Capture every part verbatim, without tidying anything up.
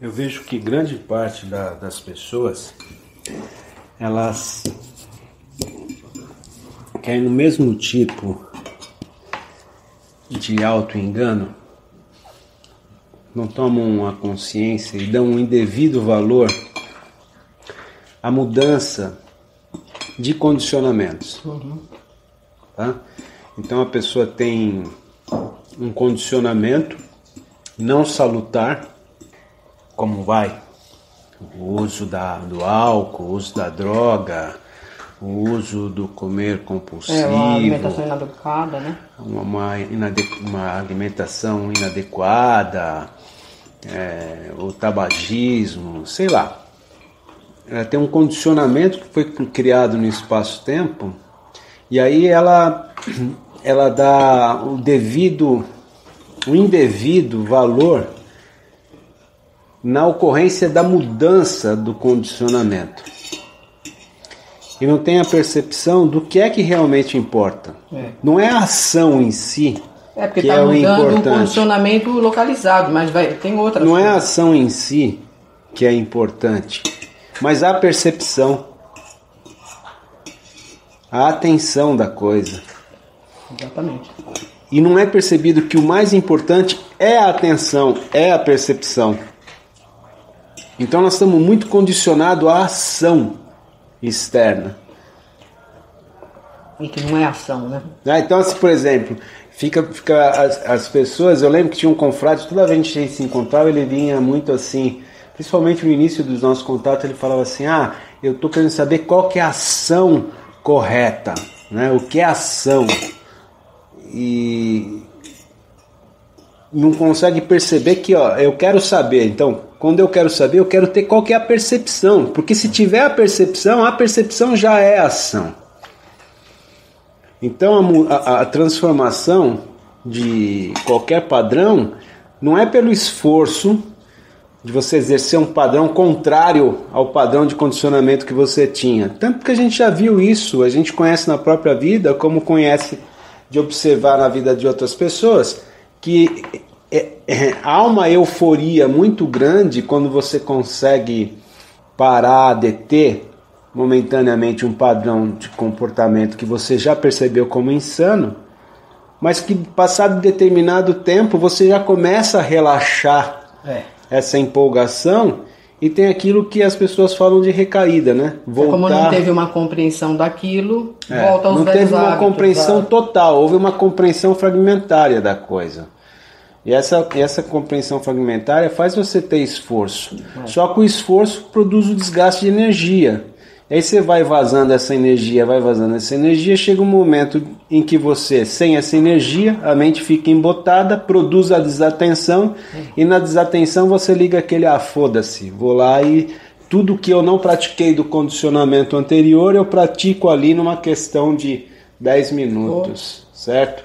Eu vejo que grande parte da, das pessoas, elas caem no mesmo tipo de auto-engano, não tomam a consciência e dão um indevido valor à mudança de condicionamentos. Uhum. Tá? Então a pessoa tem um condicionamento não salutar, como vai o uso da, do álcool, o uso da droga, o uso do comer compulsivo, é, uma alimentação inadequada, né? Uma, uma, inade, uma alimentação inadequada, é, o tabagismo, sei lá. Ela tem um condicionamento que foi criado no espaço-tempo e aí ela, ela dá o devido, o indevido valor na ocorrência da mudança do condicionamento. E não tem a percepção do que é que realmente importa. É. Não é a ação em si é porque que tá é o importante. O condicionamento localizado, mas vai, tem outras Não coisas. É a ação em si que é importante, mas a percepção, a atenção da coisa. Exatamente. E não é percebido que o mais importante é a atenção, é a percepção. Então nós estamos muito condicionados à ação externa. E que não é ação, né? Ah, então, assim, por exemplo, fica, fica as, as pessoas, eu lembro que tinha um confrade, toda vez que a gente se encontrava, ele vinha muito assim, principalmente no início dos nossos contatos, ele falava assim, ah, eu estou querendo saber qual que é a ação correta, né? O que é ação? E não consegue perceber que, ó, eu quero saber, então, quando eu quero saber, eu quero ter qual que é a percepção, porque se tiver a percepção, a percepção já é ação. Então a, a, a transformação de qualquer padrão não é pelo esforço de você exercer um padrão contrário ao padrão de condicionamento que você tinha. Tanto que a gente já viu isso, a gente conhece na própria vida, como conhece de observar na vida de outras pessoas, que é, é, há uma euforia muito grande quando você consegue parar, deter momentaneamente um padrão de comportamento que você já percebeu como insano, mas que passado determinado tempo você já começa a relaxar é. essa empolgação e tem aquilo que as pessoas falam de recaída, né? Voltar... Como não teve uma compreensão daquilo, é, volta aos não velhos teve uma hábitos, compreensão tá? total, houve uma compreensão fragmentária da coisa. E essa, essa compreensão fragmentária faz você ter esforço. É. Só que o esforço produz o desgaste de energia. E aí você vai vazando essa energia, vai vazando essa energia, chega um momento em que você, sem essa energia, a mente fica embotada, produz a desatenção, é. e na desatenção você liga aquele, ah, foda-se, vou lá e tudo que eu não pratiquei do condicionamento anterior, eu pratico ali numa questão de dez minutos, oh. certo?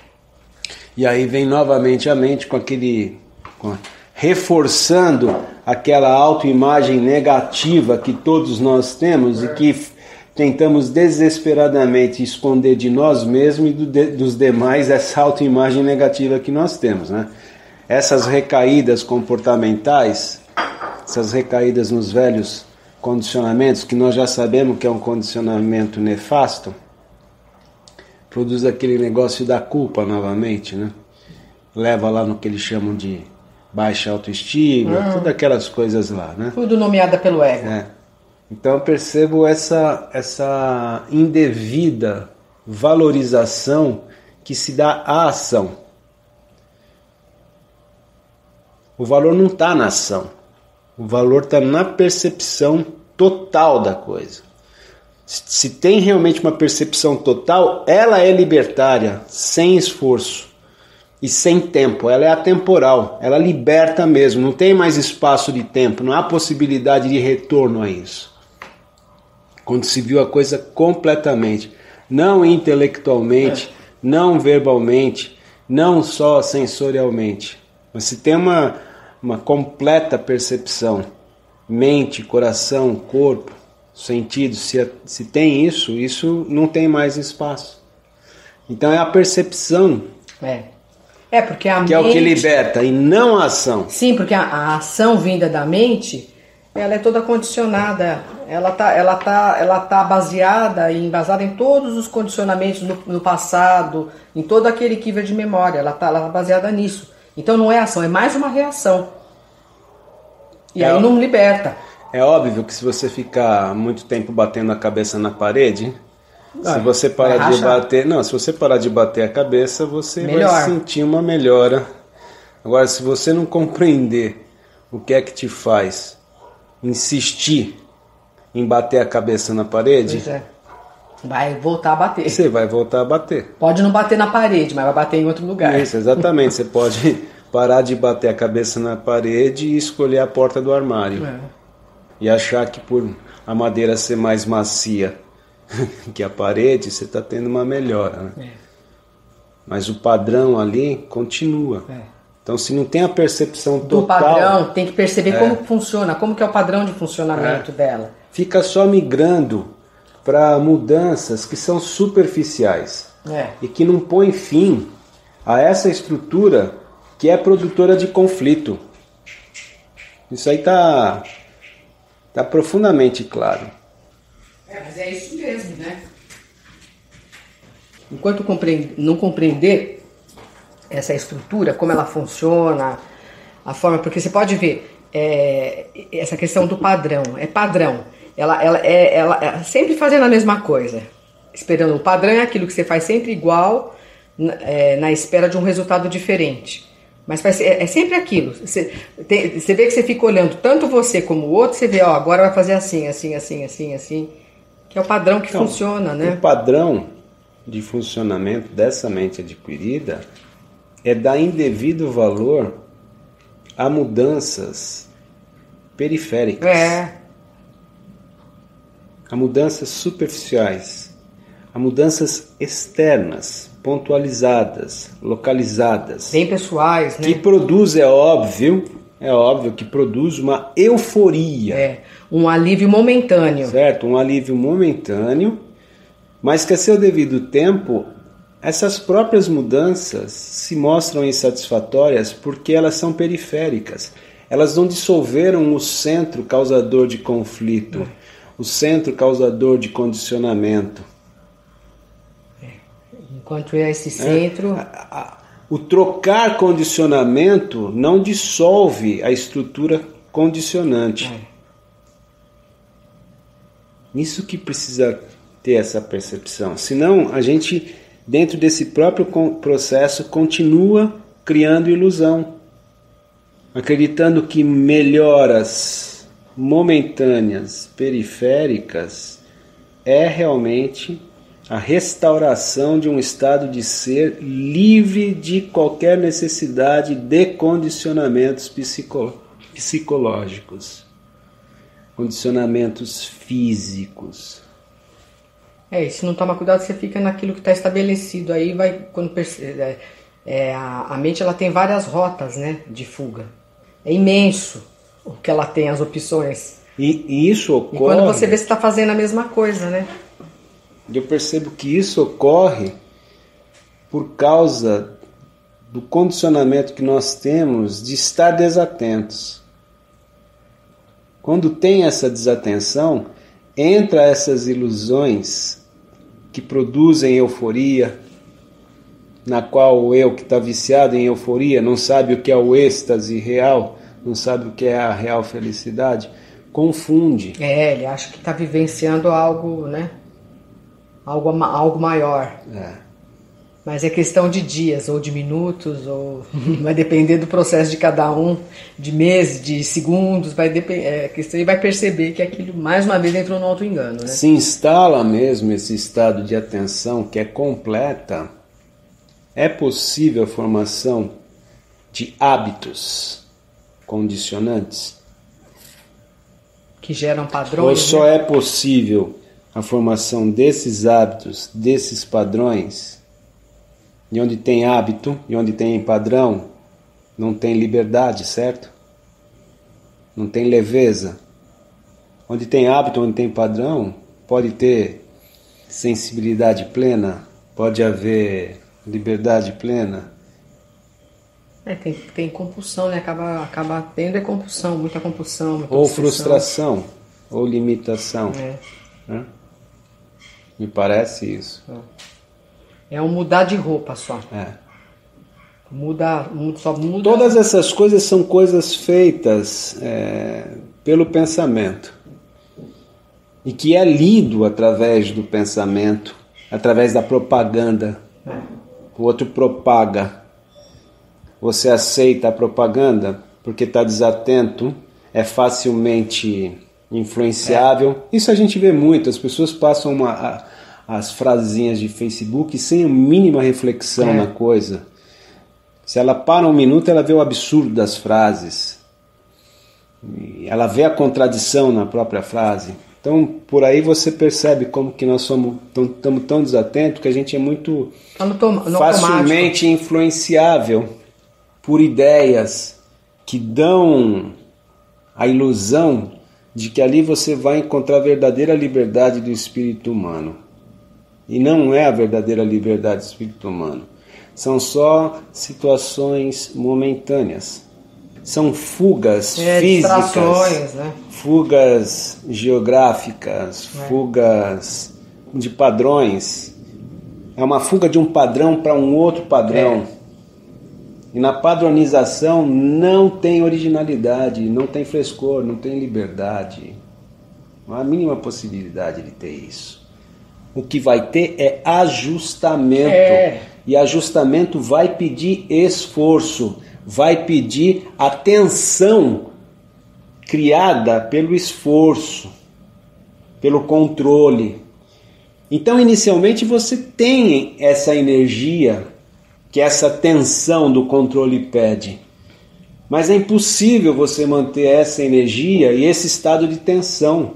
E aí vem novamente a mente com aquele... Com, reforçando aquela autoimagem negativa que todos nós temos e que tentamos desesperadamente esconder de nós mesmos e do, de, dos demais essa autoimagem negativa que nós temos, né? Essas recaídas comportamentais, essas recaídas nos velhos condicionamentos, que nós já sabemos que é um condicionamento nefasto, produz aquele negócio da culpa novamente, né? Leva lá no que eles chamam de baixa autoestima, hum. todas aquelas coisas lá, né? Tudo nomeada pelo ego. É. Então eu percebo essa, essa indevida valorização que se dá à ação. O valor não está na ação. O valor está na percepção total da coisa. Se tem realmente uma percepção total, ela é libertária, sem esforço. E sem tempo, ela é atemporal, ela liberta mesmo, não tem mais espaço de tempo, não há possibilidade de retorno a isso. Quando se viu a coisa completamente, não intelectualmente, é. não verbalmente, não só sensorialmente, mas se tem uma, uma completa percepção, mente, coração, corpo, sentido, se, se tem isso, isso não tem mais espaço. Então é a percepção. É. É, porque a que mente... é o que liberta, e não a ação. Sim, porque a, a ação vinda da mente, ela é toda condicionada, ela tá, ela tá, ela tá baseada e embasada em todos os condicionamentos no, no passado, em todo aquele arquivo de memória, ela tá, ela tá baseada nisso. Então não é ação, é mais uma reação. E é aí não liberta. É óbvio que se você ficar muito tempo batendo a cabeça na parede, ah, se você parar de bater, não, se você parar de bater a cabeça, você Melhor. vai sentir uma melhora. Agora, se você não compreender o que é que te faz insistir em bater a cabeça na parede, pois é. vai voltar a bater. Você vai voltar a bater. Pode não bater na parede, mas vai bater em outro lugar. Isso, exatamente. Você pode parar de bater a cabeça na parede e escolher a porta do armário. É. E achar que por a madeira ser mais macia que a parede, você está tendo uma melhora. Né? É. Mas o padrão ali continua. É. Então, se não tem a percepção total... Do padrão, tem que perceber é. como funciona, como que é o padrão de funcionamento é. dela. Fica só migrando para mudanças que são superficiais. É. E que não põem fim a essa estrutura que é produtora de conflito. Isso aí está tá profundamente claro. É, mas é isso mesmo, né? Enquanto compreende, não compreender essa estrutura, como ela funciona, a forma... Porque você pode ver, é, essa questão do padrão, é padrão. Ela, ela, é, ela é sempre fazendo a mesma coisa. Esperando. O padrão é aquilo que você faz sempre igual, é, na espera de um resultado diferente. Mas faz, é, é sempre aquilo. Você, tem, você vê que você fica olhando tanto você como o outro, você vê, ó, agora vai fazer assim, assim, assim, assim, assim. Que é o padrão que então, funciona, né? O padrão de funcionamento dessa mente adquirida é dar indevido valor a mudanças periféricas. É. A mudanças superficiais. A mudanças externas, pontualizadas, localizadas. Bem pessoais, né? Que produz, é óbvio, é óbvio que produz uma euforia. É, um alívio momentâneo. Certo, um alívio momentâneo, mas que a seu devido tempo, essas próprias mudanças se mostram insatisfatórias porque elas são periféricas. Elas não dissolveram o centro causador de conflito, é. o centro causador de condicionamento. É. Enquanto é esse centro... É. O trocar condicionamento não dissolve a estrutura condicionante. É. Isso que precisa ter essa percepção. Senão, a gente, dentro desse próprio processo, continua criando ilusão. Acreditando que melhoras momentâneas, periféricas, é realmente a restauração de um estado de ser livre de qualquer necessidade de condicionamentos psico- psicológicos, condicionamentos físicos. É, e se não tomar cuidado, você fica naquilo que está estabelecido. Aí vai, quando percebe, é, é, a, a mente ela tem várias rotas, né, de fuga. É imenso o que ela tem, as opções. E, e isso ocorre... E quando você vê, você está fazendo a mesma coisa, né? Eu percebo que isso ocorre por causa do condicionamento que nós temos de estar desatentos. Quando tem essa desatenção, entra essas ilusões que produzem euforia, na qual o eu que está viciado em euforia não sabe o que é o êxtase real, não sabe o que é a real felicidade, confunde. É, ele acha que está vivenciando algo, né? Algo, algo maior. É. Mas é questão de dias, ou de minutos, ou vai depender do processo de cada um, de meses, de segundos, vai depender, é, questão, e vai perceber que aquilo mais uma vez entrou no auto-engano, né? Se instala mesmo esse estado de atenção que é completa, é possível a formação de hábitos condicionantes? Que geram padrões? Ou só né? é possível a formação desses hábitos, desses padrões? E onde tem hábito, e onde tem padrão, não tem liberdade, certo? Não tem leveza. Onde tem hábito, onde tem padrão, pode ter sensibilidade plena, pode haver liberdade plena. É, tem, tem compulsão, né? Acaba, acaba tendo é compulsão, muita compulsão. Muita ou obsessão. frustração, ou limitação. É. Né? Me parece isso. É um mudar de roupa só. É. Muda, só muda. Todas essas coisas são coisas feitas é, pelo pensamento. E que é lido através do pensamento, através da propaganda. É. O outro propaga. Você aceita a propaganda porque está desatento, é facilmente influenciável. É. Isso a gente vê muito. As pessoas passam uma, a, as frasezinhas de Facebook sem a mínima reflexão é. na coisa. Se ela para um minuto, ela vê o absurdo das frases. Ela vê a contradição na própria frase. Então, por aí você percebe como que nós somos tão, estamos tão desatentos que a gente é muito tá no tom, no facilmente automático. Influenciável por ideias que dão a ilusão de que ali você vai encontrar a verdadeira liberdade do espírito humano. E não é a verdadeira liberdade do espírito humano. São só situações momentâneas. São fugas é, físicas, né? fugas geográficas, é. fugas de padrões. É uma fuga de um padrão para um outro padrão. É. E na padronização não tem originalidade, não tem frescor, não tem liberdade. Não há a mínima possibilidade de ter isso. O que vai ter é ajustamento. É. E ajustamento vai pedir esforço, vai pedir atenção criada pelo esforço, pelo controle. Então, inicialmente, você tem essa energia que essa tensão do controle pede. Mas é impossível você manter essa energia e esse estado de tensão.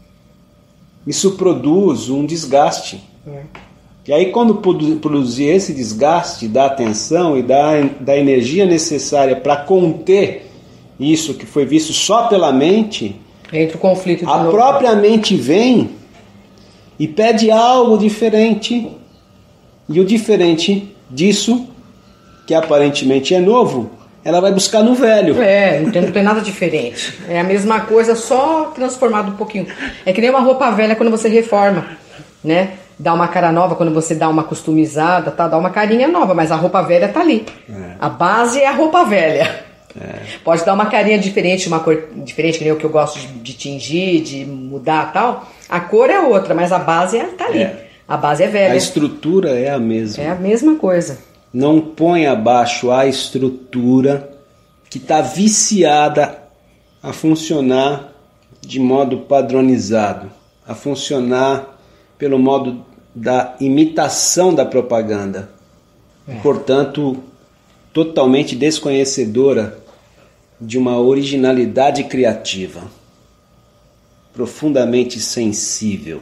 Isso produz um desgaste. É. E aí, quando produzir esse desgaste da atenção e da, da energia necessária para conter isso que foi visto só pela mente, entra o conflito de a novo. própria mente vem e pede algo diferente. E o diferente disso, que aparentemente é novo, ela vai buscar no velho. É, não tem, não tem nada diferente. É a mesma coisa, só transformado um pouquinho. É que nem uma roupa velha quando você reforma, né? Dá uma cara nova quando você dá uma customizada, tá? Dá uma carinha nova, mas a roupa velha tá ali. É. A base é a roupa velha. É. Pode dar uma carinha diferente, uma cor diferente, que nem o que eu gosto de, de tingir, de mudar e tal. A cor é outra, mas a base é, tá ali. É. A base é velha. A estrutura é a mesma. É a mesma coisa. Não põe abaixo a estrutura que está viciada a funcionar de modo padronizado, a funcionar pelo modo da imitação da propaganda. É. Portanto, totalmente desconhecedora de uma originalidade criativa, profundamente sensível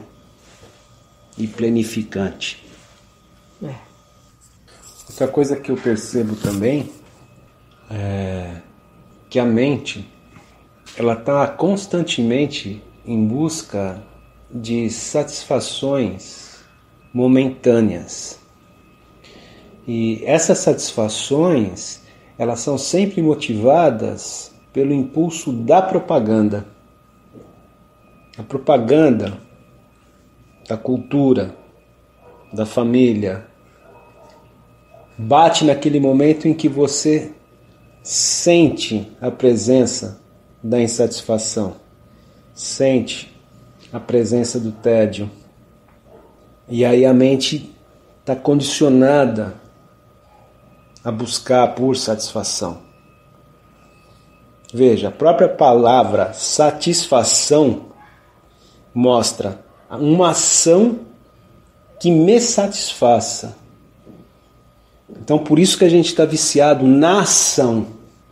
e planificante. É. Outra coisa que eu percebo também é que a mente ela está constantemente em busca de satisfações momentâneas. E essas satisfações elas são sempre motivadas pelo impulso da propaganda. A propaganda da cultura, da família, bate naquele momento em que você sente a presença da insatisfação, sente a presença do tédio. E aí a mente está condicionada a buscar por satisfação. Veja, a própria palavra satisfação mostra uma ação que me satisfaça. Então, por isso que a gente está viciado na ação,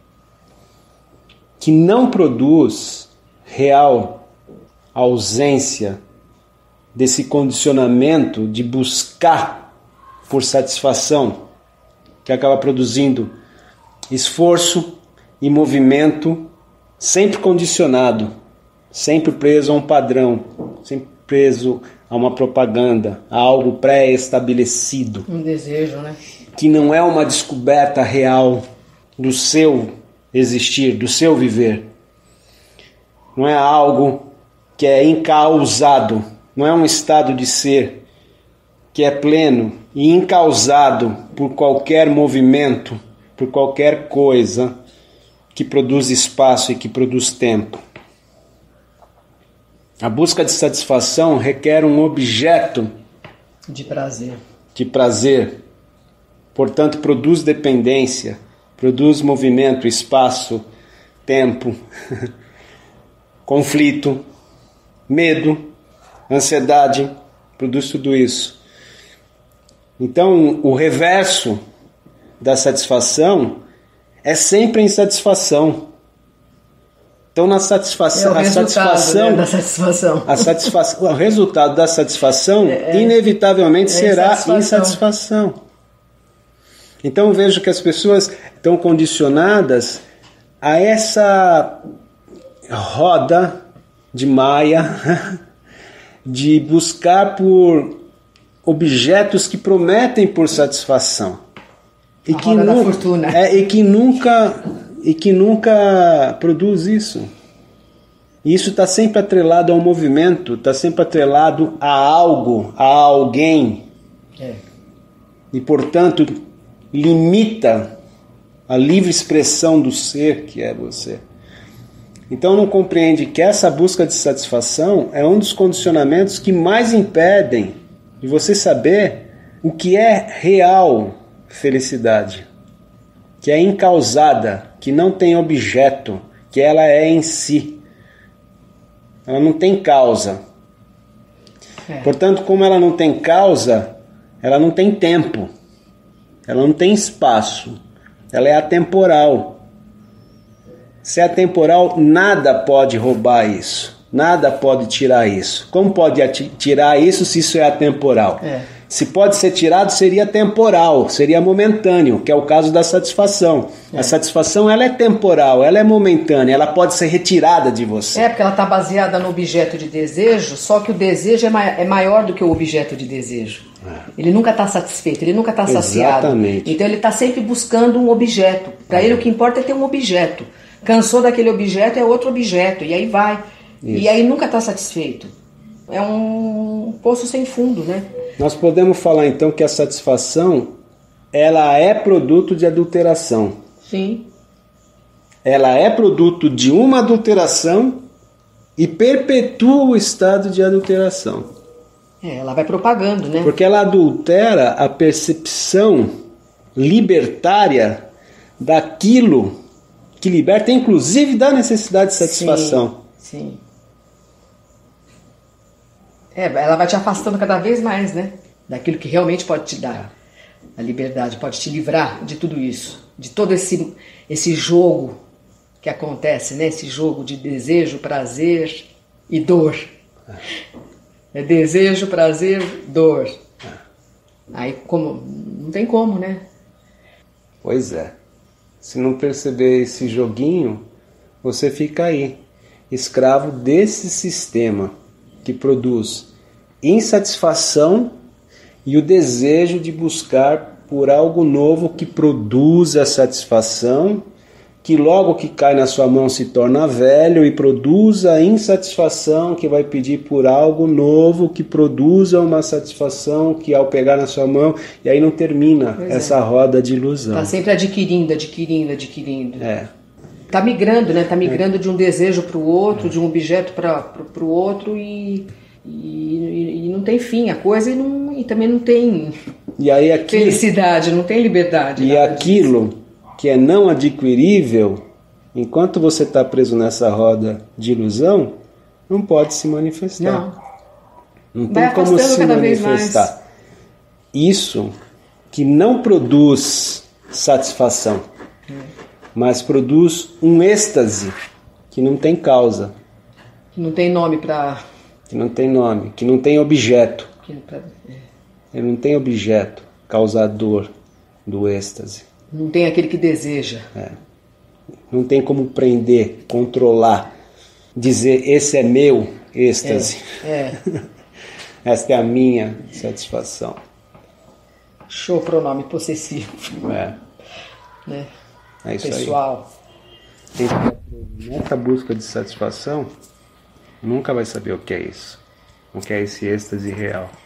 que não produz real ausência desse condicionamento de buscar por satisfação, que acaba produzindo esforço e movimento sempre condicionado, sempre preso a um padrão, sempre preso a uma propaganda, a algo pré-estabelecido. Um desejo, né? Que não é uma descoberta real, do seu existir, do seu viver. Não é algo que é incausado, não é um estado de ser que é pleno e incausado por qualquer movimento, por qualquer coisa que produz espaço e que produz tempo. A busca de satisfação requer um objeto de prazer. De prazer. Portanto, produz dependência, produz movimento, espaço, tempo, conflito, medo, ansiedade, produz tudo isso. Então, o reverso da satisfação é sempre a insatisfação. Então, na satisfação, é o a satisfação, né, da satisfação, a satisfação, o resultado da satisfação, é, inevitavelmente é será insatisfação. insatisfação. Então, eu vejo que as pessoas estão condicionadas a essa roda de Maia de buscar por objetos que prometem por satisfação e a que, roda nu- da fortuna. É, e que nunca e que nunca produz isso. E isso está sempre atrelado a um movimento, está sempre atrelado a algo, a alguém. É. E, portanto, limita a livre expressão do ser que é você. Então não compreende que essa busca de satisfação é um dos condicionamentos que mais impedem de você saber o que é real felicidade, que é incausada, que não tem objeto, que ela é em si. Ela não tem causa. É. Portanto, como ela não tem causa, ela não tem tempo, ela não tem espaço, ela é atemporal. Se é atemporal, nada pode roubar isso, nada pode tirar isso. Como pode tirar isso se isso é atemporal? É. Se pode ser tirado, seria temporal, seria momentâneo, que é o caso da satisfação. É. A satisfação ela é temporal, ela é momentânea, ela pode ser retirada de você. É, porque ela está baseada no objeto de desejo, só que o desejo é, ma- é maior do que o objeto de desejo. É. Ele nunca está satisfeito, ele nunca está saciado. Exatamente. Então ele está sempre buscando um objeto. Para é. ele o que importa é ter um objeto. Cansou daquele objeto, é outro objeto, e aí vai. Isso. E aí nunca está satisfeito. É um poço sem fundo, né? Nós podemos falar então que a satisfação ela é produto de adulteração. Sim. Ela é produto de uma adulteração e perpetua o estado de adulteração. É, ela vai propagando, né? Porque ela adultera a percepção libertária daquilo que liberta, inclusive da necessidade de satisfação. Sim, sim. É, ela vai te afastando cada vez mais, né? Daquilo que realmente pode te dar a liberdade, pode te livrar de tudo isso, de todo esse, esse jogo que acontece, né? Esse jogo de desejo, prazer e dor. É desejo, prazer, dor. Aí como não tem como, né? Pois é. Se não perceber esse joguinho, você fica aí, escravo desse sistema que produz insatisfação e o desejo de buscar por algo novo que produza a satisfação, que logo que cai na sua mão se torna velho e produza a insatisfação, que vai pedir por algo novo que produza uma satisfação que ao pegar na sua mão, e aí não termina pois essa é. roda de ilusão. Está sempre adquirindo, adquirindo, adquirindo. É. Está migrando, né? Está migrando é. de um desejo para o outro, é. de um objeto para o outro e, e, e não tem fim a coisa e, não, e também não tem e aí aquilo, felicidade, não tem liberdade. E aquilo disso. Que é não adquirível, enquanto você está preso nessa roda de ilusão, não pode se manifestar. Não, não tem como se manifestar. Isso que não produz satisfação, é. mas produz um êxtase que não tem causa. Que não tem nome para... Que não tem nome, que não tem objeto. Que pra... é. Ele não tem objeto causador do êxtase. Não tem aquele que deseja. É. Não tem como prender, controlar, dizer esse é meu êxtase. É, é. Esta é a minha satisfação. Show, pronome possessivo. É. Né? É isso pessoal. Aí. Quem está nessa busca de satisfação nunca vai saber o que é isso. O que é esse êxtase real.